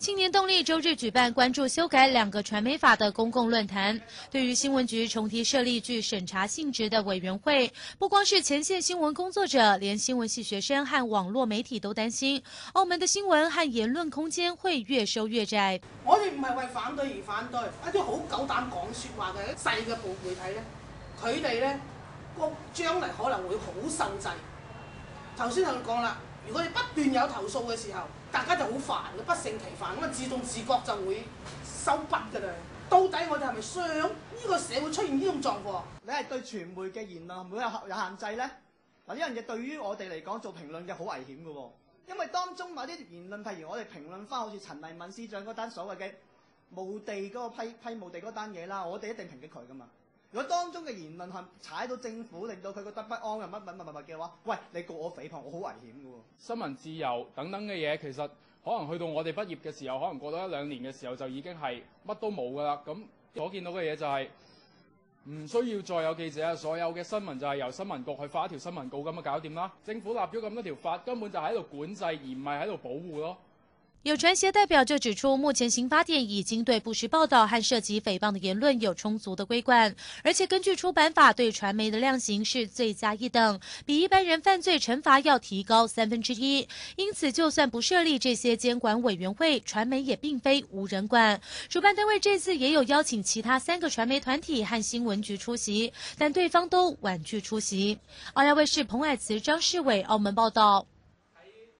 青年动力周日举办关注修改2个传媒法的公共论坛。对于新闻局重提设立具审查性质的委员会，不光是前线新闻工作者，连新闻系学生和網絡媒體都擔心，澳門的新聞和言論空間會越收越窄。 我哋唔係為反對而反對，一啲好夠膽講説話嘅細嘅報媒體咧，佢哋咧個將嚟可能會好受制。頭先同你講啦。 如果你不斷有投訴嘅時候，大家就好煩嘅，不勝其煩，咁啊自動自覺就會收筆㗎啦。到底我哋係咪想呢個社會出現呢種狀況？ 你係對傳媒嘅言論會有限制咧？嗱，呢樣嘢對於我哋嚟講做評論嘅好危險嘅喎，因為當中某啲言論，譬如我哋評論翻好似陳麗敏司長嗰單所謂嘅墓地嗰個批墓地嗰單嘢啦，我哋一定抨擊佢㗎嘛。 如果當中嘅言論係踩到政府，令到佢覺得不安啊乜嘅話，喂，你告我誹謗，我好危險嘅喎。 新聞自由等等嘅嘢，其實可能去到我哋畢業嘅時候，可能過到1-2年嘅時候，就已經係乜都冇㗎啦。咁所見到嘅嘢就係唔需要再有記者，所有嘅新聞就係由新聞局去發一條新聞稿咁就搞掂啦。政府立咗咁多條法，根本就喺度管制，而唔係喺度保護咯。 有傳協代表就指出，目前刑法典已經對不實報道和涉及誹謗的言論有充足的規管，而且根據出版法對傳媒的量刑是罪加一等，比一般人犯罪懲罰要提高1/3。因此，就算不設立這些監管委員會，傳媒也並非無人管。主辦單位這次也有邀請其他3個傳媒團體和新聞局出席，但對方都婉拒出席。澳亞衛視彭藹慈、張世偉澳門報道。